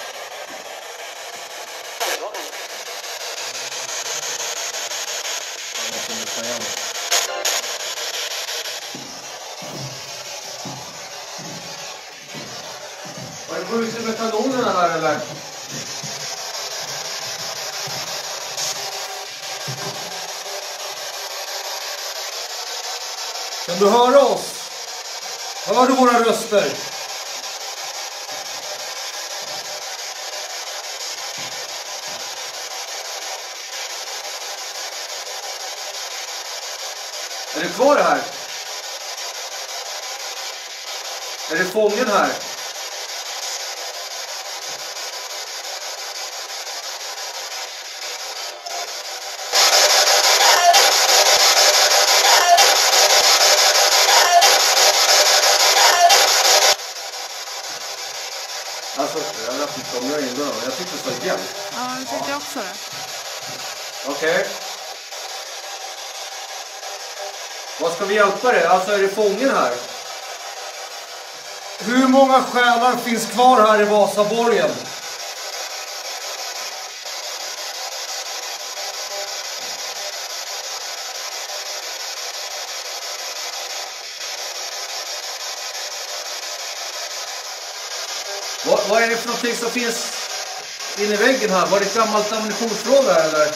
Har du skjutit med kanonerna här eller? Kan du höra oss? Hör du våra röster? Är du kvar här? Är du fången här? Alltså, jag vet inte om jag är inne då. Jag tyckte det så jämnt. Ja, jag tyckte också det. Okej. Okay. Vad ska vi hjälpa dig? Alltså, är det fången här? Hur många själar finns kvar här i Vasaborgen? Vad, vad är det för någonting som finns inne i väggen här? Var det ett gammalt ammunitionsförråd här eller?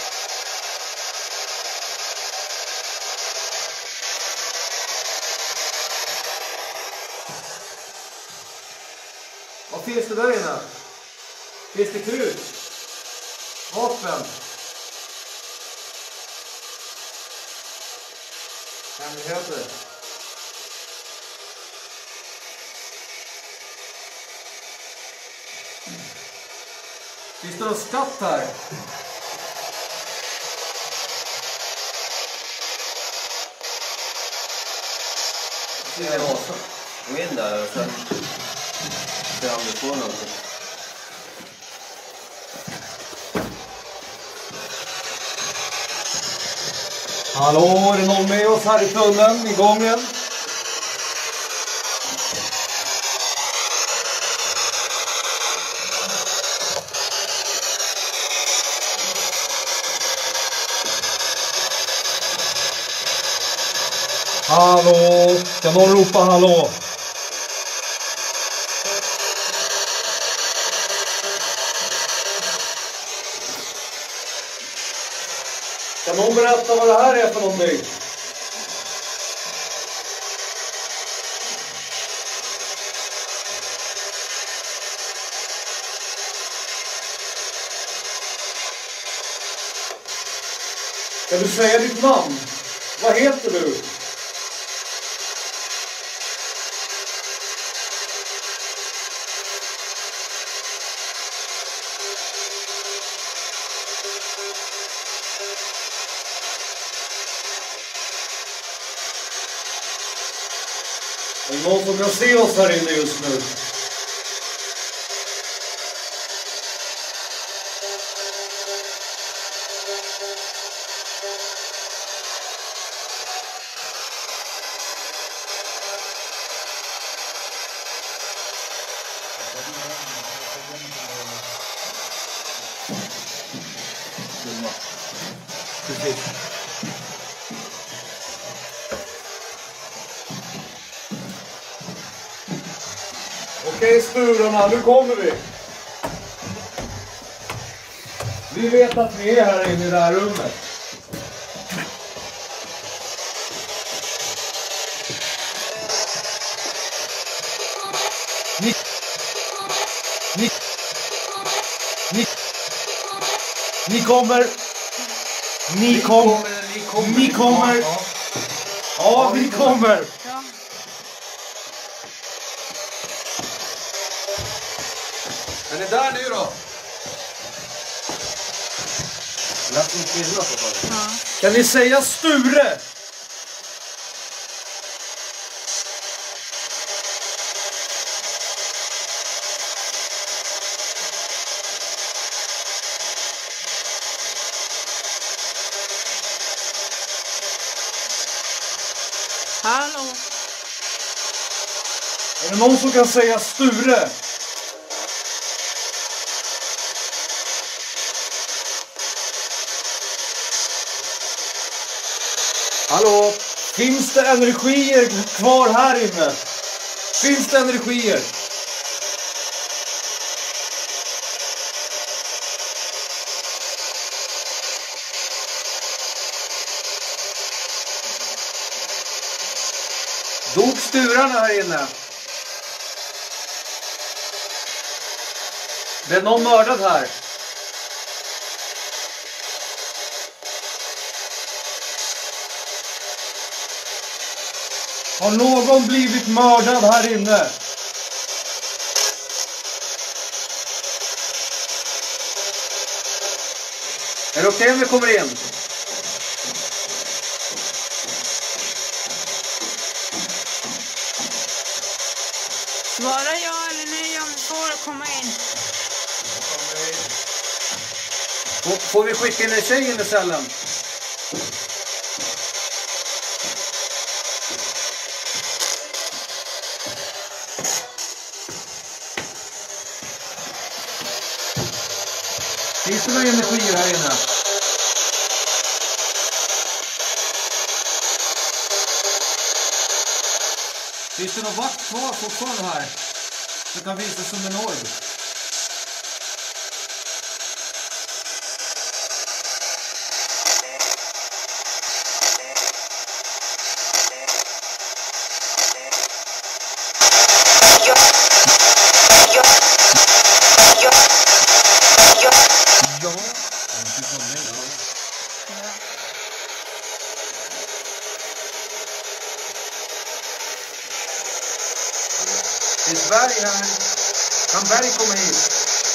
Vad finns det där inne? Finns det krut? Vapen? Hemligheter? Finns det någon skatt här? Gå in där och sen se om du får någonting. Hallå, är det någon med oss här i tunneln, i gången? Hallå, kan någon ropa hallå? Kan någon berätta vad det här är för någonting? Kan du säga ditt namn? Vad heter du? Är det någon som kan se oss här inne just nu? Precis. Okej, sturarna, nu kommer vi. Vi vet att vi är här inne i det här rummet. Ni... Ni... Ni... Ni kommer... Ni kommer... Ni kommer... Ni kommer... Ja, ja, vi kommer. Ja. Är ni där nu då? Lät en kvinna på förut. Ja. Kan ni säga Sture? Hallå. Är det någon som kan säga Sture? Hallå? Finns det energier kvar här inne? Finns det energier? Dog sturarna här inne? Det är någon mördad här. Har någon blivit mördad här inne? Är det okej om vi kommer in? Svara ja eller nej om du får komma in. Får, får vi skicka in en tjej in i cellen? Finns det några energier här inne? Finns det någon vakt kvar fortfarande här? Det kan visa som en orb. Det är Sverige här. Kan Berg komma hit?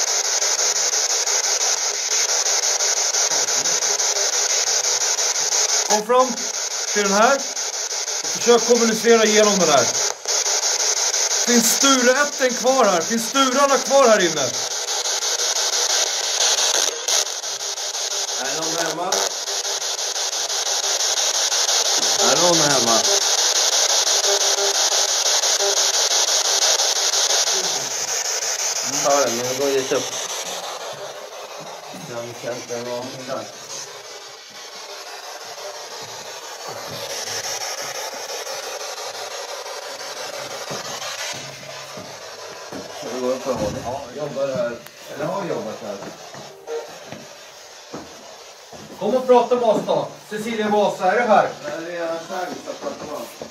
Kom fram till den här. Och försök kommunicera igenom den här. Finns Stureätten kvar här? Finns sturarna kvar här inne? Är det någon hemma? det någon hemma? Ta den, nu går det upp. Den känns den någonting där. Så det går upp på håll. Ja, jobbar här. Eller har jobbat här. Kom och prata med oss då. Cecilia Vasa, är du här? Nej, det är en chans att prata med oss.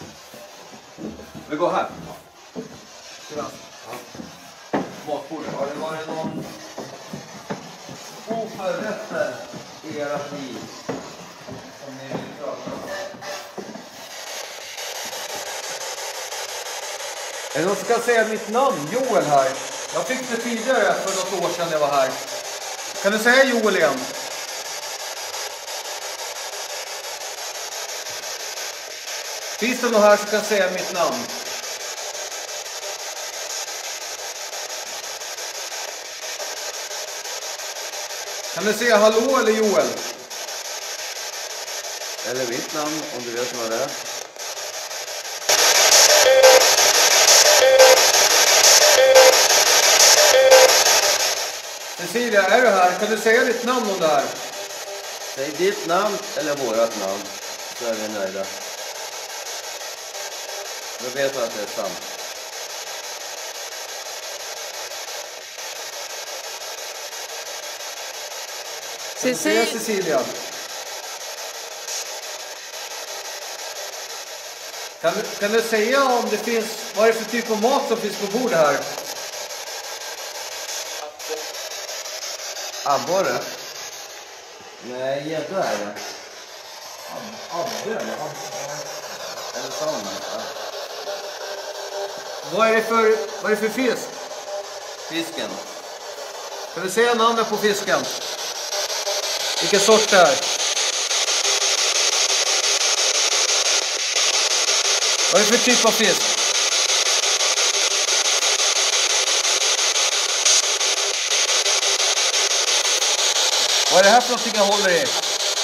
Vi går här. Ja. Matbordet. Har det varit någon oförrätter i era liv som ni vill prata om? Är det någon som kan säga mitt namn? Joel här. Jag fick det tidigare för något år sedan jag var här. Kan du säga Joel igen? Finns det någon här som kan säga mitt namn? Kan du säga hallå eller Joel? Eller mitt namn, om du vet vad det är. Cecilia, är du här? Kan du säga ditt namn om det här? Säg ditt namn eller vårat namn, så är vi nöjda. Då vet du att det är sant. Kan du säga Cecilia? Kan, du- kan du säga om det finns, vad är det för typ av mat som finns på bordet här? Abborre? Nej, gädda är det. Abborre? Eller sån. Ja. Vad är det för, vad är det för fisk? Fisken. Kan du säga namnet på fisken? Vilken sort det är? Vad är det för typ av fisk? Vad är det här för någonting jag håller i?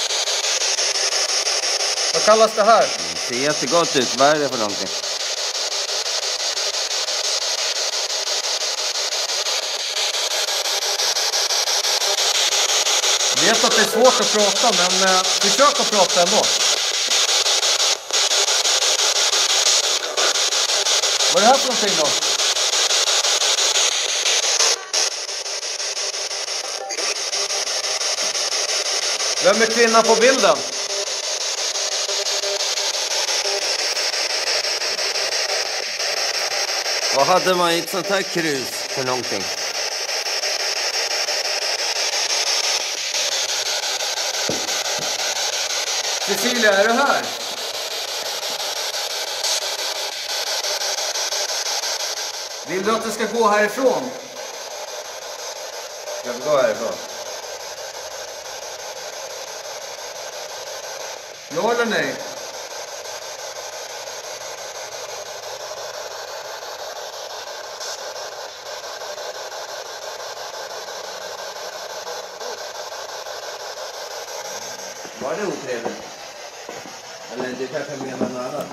Vad kallas det här? Det ser jättegott ut. Vad är det för någonting? Jag vet att det är svårt att prata, men eh, försök att prata ändå. Vad är det här för någonting då? Vem är kvinnan på bilden? Vad hade man i ett sånt här krus för någonting? Cecilia, är du här? Vill du att du ska gå härifrån? Ska vi gå härifrån? Ja eller nej? Var det otrevligt? Eller du kanske menar något annat?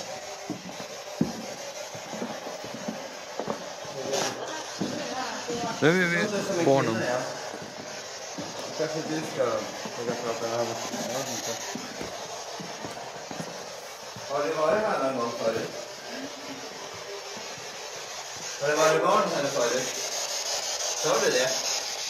Nu är vi vid barnen. Kanske du ska försöka prata med honom. Jag vet inte. Har det varit här någon gång förut? Har det varit barn här förut? Sa du det?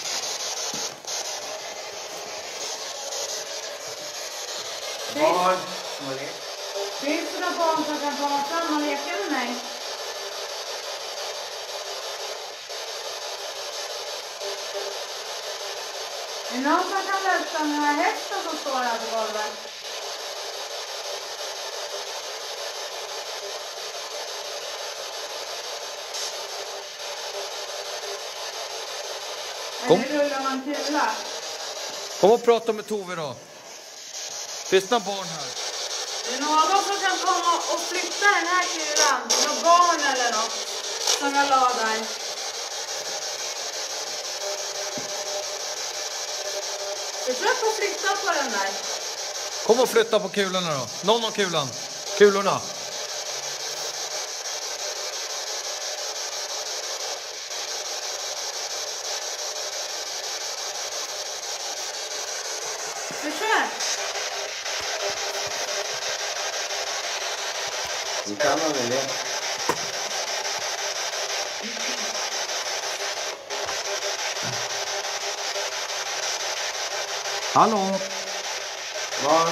Barn som har lekt. Finns det några barn som kan komma fram och leka med mig? Är det någon som kan lösa den här hästen som står här på golvet? Kom. Eller rullar man kula? Kom och prata med Tove då. Finns det några barn här? Det är någon som kan komma och flytta den här kulan. Några barn eller något som jag la där. Försök att flytta på den där. Kom och flytta på kulorna då. Någon av kulan. Kulorna. Försök. Du kan man väl det? Hallå? Var?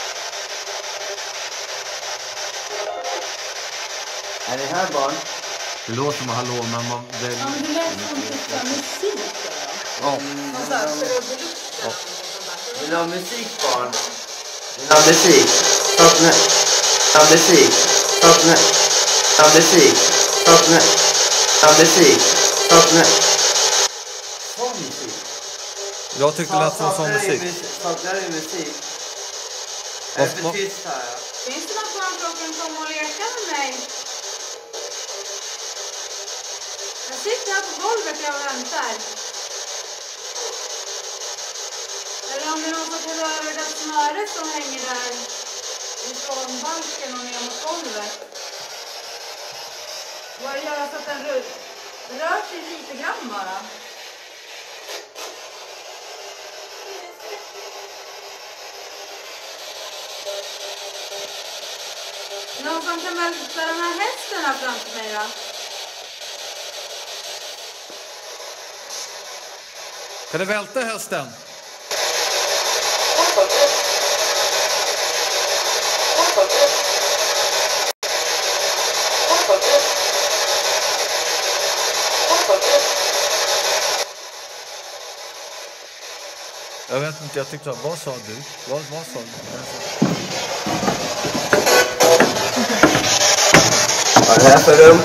Är det här barn? Det låter som hallå, men man... Det... Ja, men det lät som typ musik då. Ja. Någon sån här trudelutt. Vill du ha musik barn? Vill du ha musik? Stopp nu. Ha musik. Stopp nu. Ha musik. Stopp nu. Ha musik. Stopp nu. Sån musik. Jag tyckte det lät som sån musik. Saknar du musik? Är det för tyst här? Finns det något barn som kan komma och leka med mig? Jag sitter här på golvet och jag väntar. Eller om det är någon som kan röra det där snöret som hänger där ifrån balken och ner mot golvet. Vad gör så att den rör, rör sig lite grann bara? Någon som kan välta den här hästen här framför mig då? Kan du välta hästen? Jag vet inte, jag tyckte, vad sa du? Vad, vad sa du? Vad är det här för rum?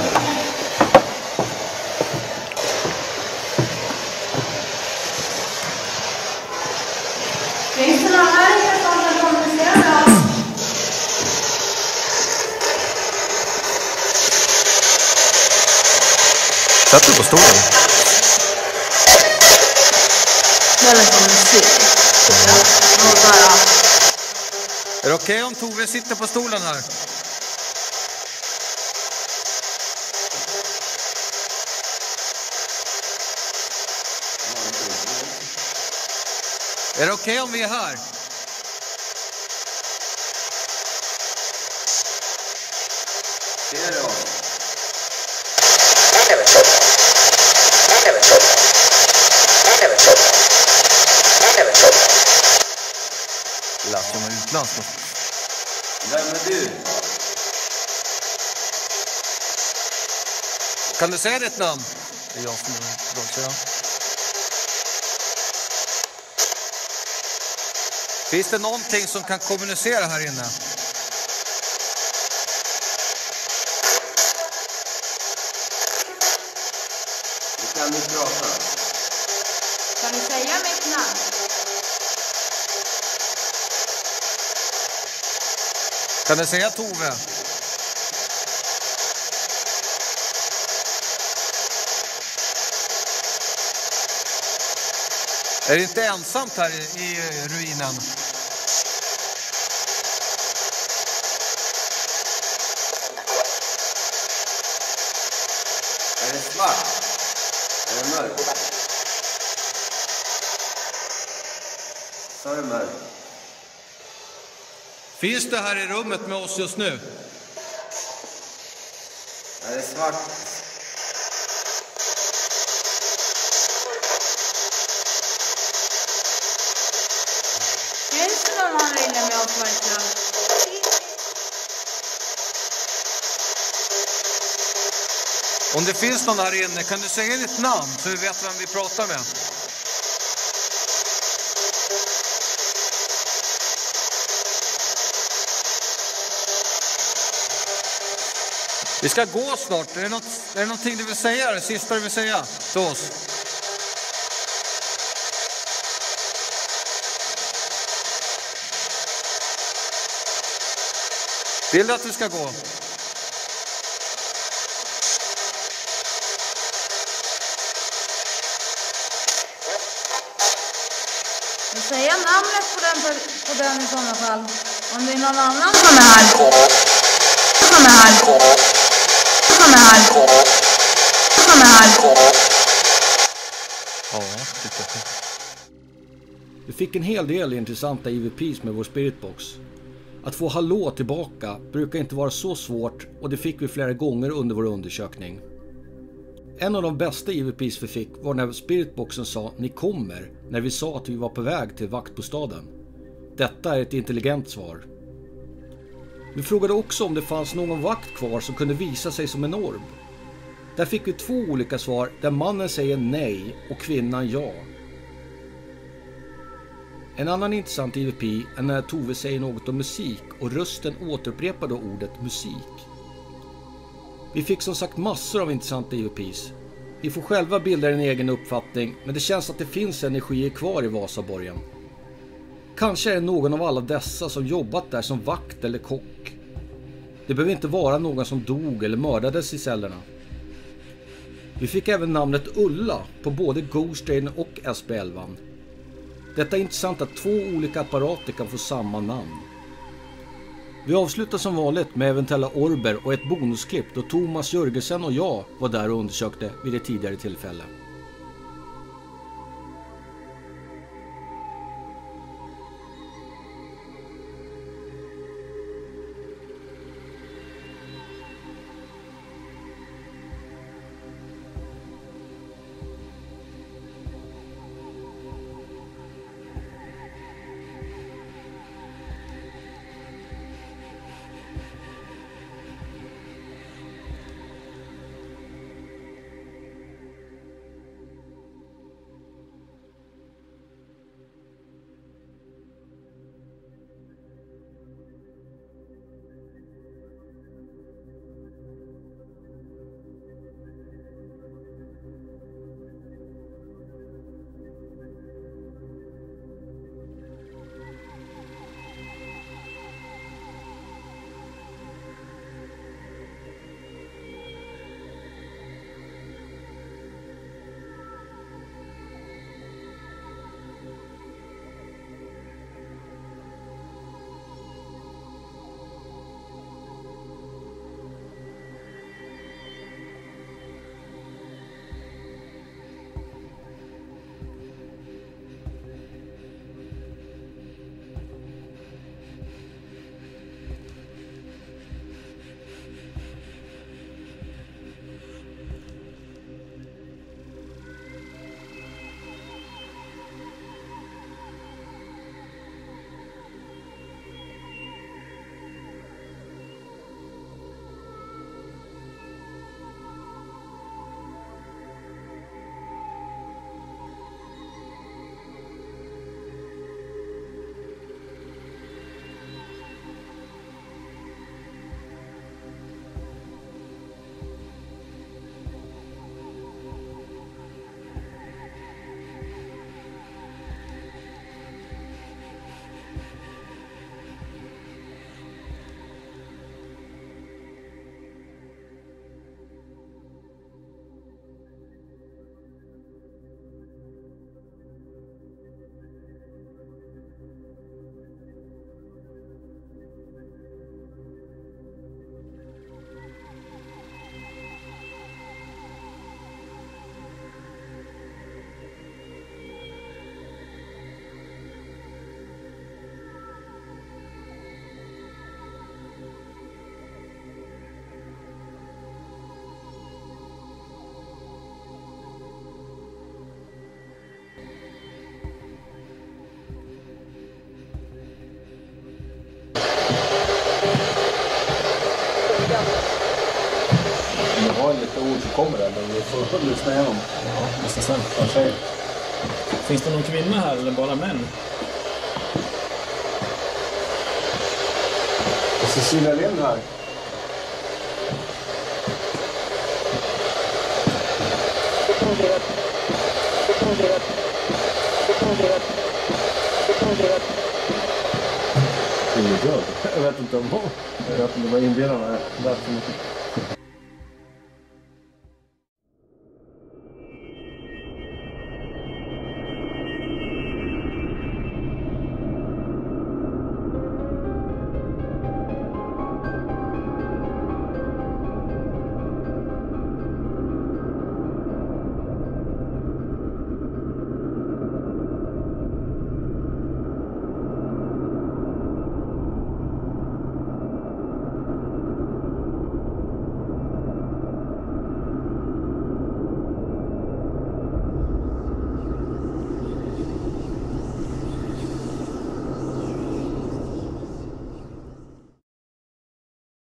Finns det någon här inne som kan kommunicera med oss? Sätt dig på stolen. Eller som musik. Och bara... Är det okej om Tove sitter på stolen här? Är det okej om vi är här? Ser du oss? Lät som en utländsk. Vem är du? Kan du säga ditt namn? Det är jag som är dragkärran. Finns det någonting som kan kommunicera här inne? Du kan inte prata. Kan du säga mitt namn? Kan du säga Tove? Är det inte ensamt här i, i ruinen? Är det svart? Är det mörkt? Så är det mörkt. Finns det här i rummet med oss just nu? Är det svart? Finns det någon här inne med oss verkligen? Om det finns någon här inne, kan du säga ditt namn så vi vet vem vi pratar med? Vi ska gå snart. Är det, något, är det någonting du vill säga? Det sista du vill säga till oss? Vill du att vi ska gå? Vi säga namnet på den, på den i sådana fall. Om det är någon annan som är här. Som är här. Som är här. Som är här. Ja, tycker jag. Vi fick en hel del intressanta E V P's med vår spiritbox. Att få hallå tillbaka brukar inte vara så svårt och det fick vi flera gånger under vår undersökning. En av de bästa E V P's vi fick var när spiritboxen sa ni kommer när vi sa att vi var på väg till vaktbostaden. Detta är ett intelligent svar. Vi frågade också om det fanns någon vakt kvar som kunde visa sig som en orb. Där fick vi två olika svar där mannen säger nej och kvinnan ja. En annan intressant E V P är när Tove säger något om musik och rösten återupprepar då ordet musik. Vi fick som sagt massor av intressanta E V P's. Vi får själva bilda en egen uppfattning, men det känns att det finns energier kvar i Vasaborgen. Kanske är det någon av alla dessa som jobbat där som vakt eller kock. Det behöver inte vara någon som dog eller mördades i cellerna. Vi fick även namnet Ulla på både Ghost Train och S B elva. Detta är intressant att två olika apparater kan få samma namn. Vi avslutar som vanligt med eventuella orber och ett bonusklipp då Thomas Jörgensen och jag var där och undersökte vid ett tidigare tillfälle. ord som kommer där, men vi får lyssna igenom. Ja, lyssna sen. Okay. Finns det någon kvinna här eller bara män? Och Cecilia Lind här. Ingen död. Jag vet inte om hon. Jag vet inte, det var inbillarna.